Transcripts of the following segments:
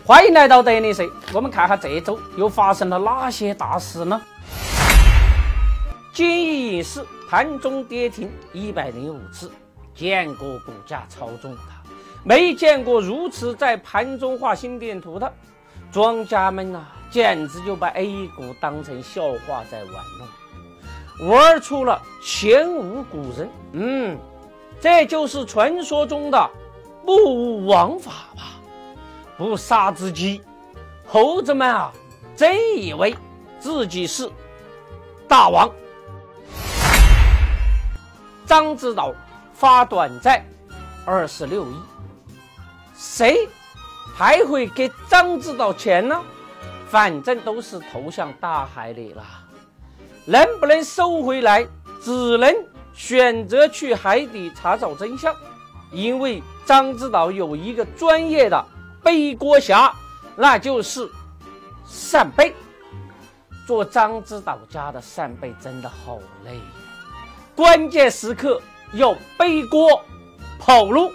欢迎来到德林社，我们看看这周又发生了哪些大事呢？金逸影视盘中跌停105次，见过股价超重的，没见过如此在盘中画心电图的。庄家们啊，简直就把 A 股当成笑话在玩弄，玩出了前无古人。这就是传说中的不武王法吧？不杀之鸡，猴子们啊，真以为自己是大王。獐子岛发短债26亿，谁还会给獐子岛钱呢？反正都是投向大海里了，能不能收回来，只能选择去海底查找真相。因为獐子岛有一个专业的背锅侠，那就是扇贝。做獐子岛家的扇贝真的好累，关键时刻要背锅跑路。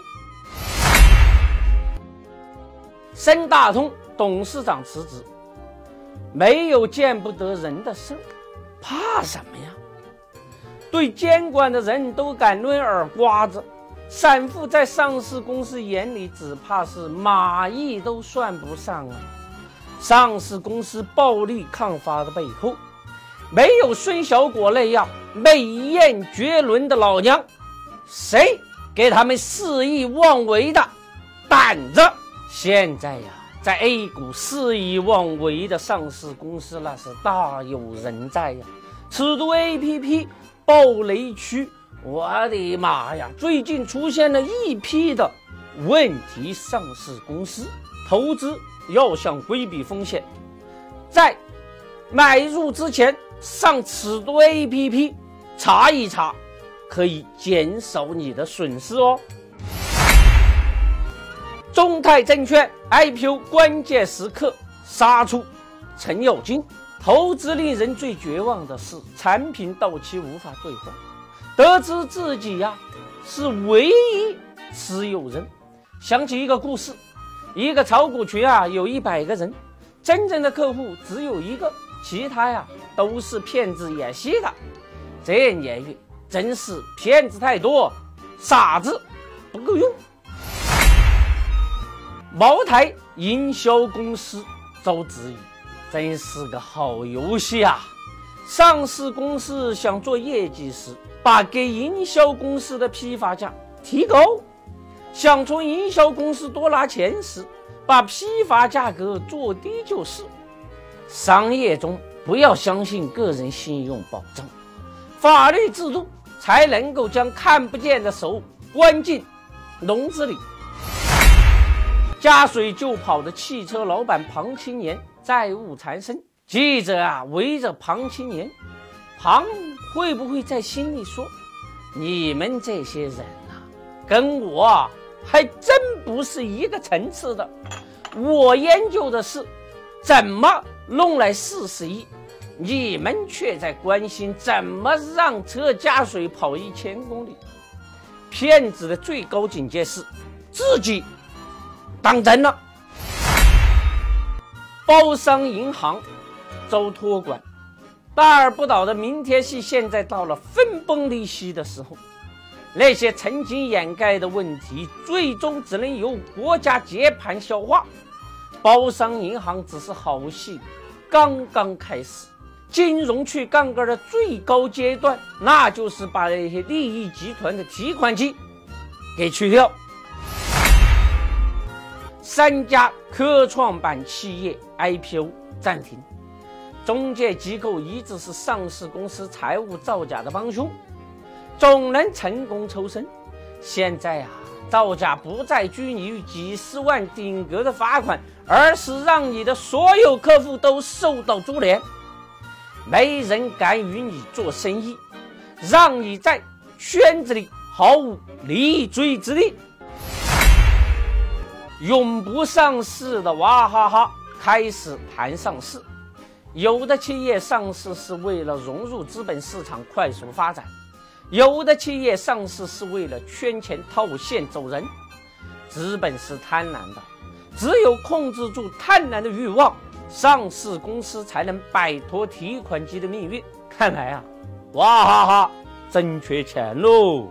深大通董事长辞职，没有见不得人的事，怕什么呀？对监管的人都敢抡耳刮子，散户在上市公司眼里只怕是蚂蚁都算不上啊。上市公司暴力抗发的背后，没有孙小果那样美艳绝伦的老娘，谁给他们肆意妄为的胆子？现在呀，在 A 股肆意妄为的上市公司那是大有人在呀。尺度 APP 暴雷区，我的妈呀，最近出现了一批的问题上市公司，投资要想规避风险，在买入之前上尺度 APP 查一查，可以减少你的损失哦。中泰证券 IPO 关键时刻杀出程咬金，投资令人最绝望的是产品到期无法兑换，得知自己呀是唯一持有人。想起一个故事，一个炒股群啊有100个人，真正的客户只有1个，其他呀都是骗子演戏的。这年月真是骗子太多，傻子不够用。茅台营销公司遭质疑，真是个好游戏啊！上市公司想做业绩时，把给营销公司的批发价提高；想从营销公司多拿钱时，把批发价格做低就是。商业中不要相信个人信用保证，法律制度才能够将看不见的手关进笼子里。加水就跑的汽车老板庞青年债务缠身，记者啊围着庞青年，庞会不会在心里说，你们这些人啊跟我啊还真不是一个层次的，我研究的是怎么弄来40亿，你们却在关心怎么让车加水跑1000公里。骗子的最高境界是自己当真了。包商银行遭托管，大而不倒的明天系现在到了分崩离析的时候，那些曾经掩盖的问题最终只能由国家接盘消化。包商银行只是好戏刚刚开始，金融去杠杆的最高阶段，那就是把那些利益集团的提款机给去掉。3家科创板企业 IPO 暂停，中介机构一直是上市公司财务造假的帮凶，总能成功抽身。现在啊，造假不再拘泥于几十万顶格的罚款，而是让你的所有客户都受到株连，没人敢与你做生意，让你在圈子里毫无立锥之地。永不上市的娃哈哈开始谈上市，有的企业上市是为了融入资本市场快速发展，有的企业上市是为了圈钱套现走人。资本是贪婪的， 只有控制住贪婪的欲望，上市公司才能摆脱提款机的命运。看来啊，哇哈哈，真缺钱喽！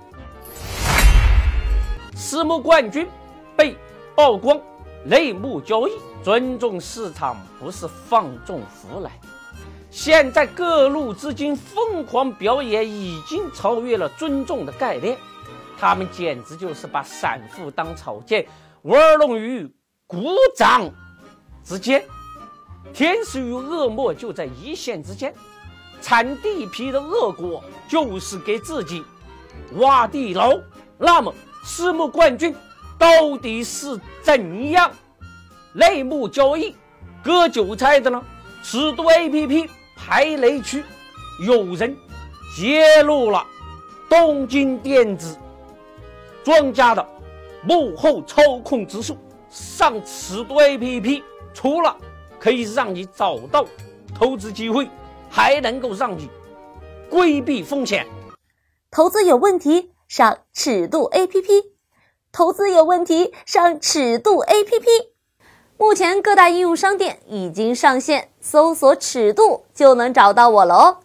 私募冠军被曝光内幕交易，尊重市场不是放纵胡来。现在各路资金疯狂表演，已经超越了尊重的概念，他们简直就是把散户当草芥，玩弄于股掌之间。天使与恶魔就在一线之间，铲地皮的恶果就是给自己挖地牢。那么私募冠军到底是怎样内幕交易割韭菜的呢？尺度 APP 排雷区有人揭露了东京电子庄家的幕后操控之术。上尺度 APP 除了可以让你找到投资机会，还能够让你规避风险。 投资有问题，上尺度 APP。投资有问题，上尺度 APP。目前各大应用商店已经上线，搜索尺度就能找到我了哦。